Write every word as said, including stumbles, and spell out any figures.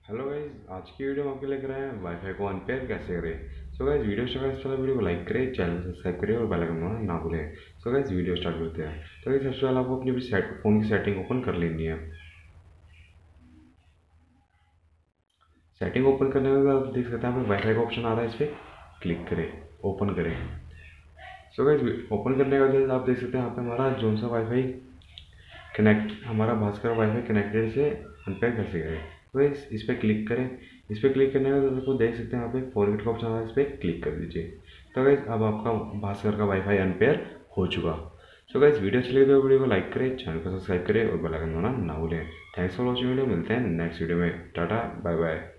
Hello guys, आज की video में आपके लेकर आए हैं वाईफाई को अनपेयर कैसे करें। सो गाइज वीडियो स्टार्ट करने से पहले वीडियो को लाइक करें, चैनल को सब्सक्राइब करें और बेल आइकन दबाना ना भूलें। सो गाइज वीडियो स्टार्ट करते हैं। तो गाइज सबसे पहले आपको अपनी सेट फ़ोन की सेटिंग ओपन कर लेनी है। सेटिंग ओपन करने के बाद आप देख सकते हैं यहाँ पे वाईफाई का ऑप्शन आ रहा है, इस पर क्लिक करें, ओपन करें। सो गाइज ओपन करने के बाद आप देख सकते हैं यहाँ पे हमारा जोन सा वाईफाई कनेक्ट हमारा भास्कर वाईफाई कनेक्टेड से अनपेयर कैसे करें। तो इस इस पर क्लिक करें। इस पर क्लिक करने के बाद आपको देख सकते हैं यहाँ पे फॉरगेट का ऑप्शन आ रहा है, इस पर क्लिक कर दीजिए। तो गाइज अब आपका भास्कर का वाईफाई अनपेयर हो चुका। सो गाइज वीडियो अच्छी लगी तो वीडियो को लाइक करें, चैनल को सब्सक्राइब करें और बेल आइकन दबाना ना भूलें। थैंक्स फॉर वॉचिंग वीडियो, मिलते हैं नेक्स्ट वीडियो में। Tata bye bye.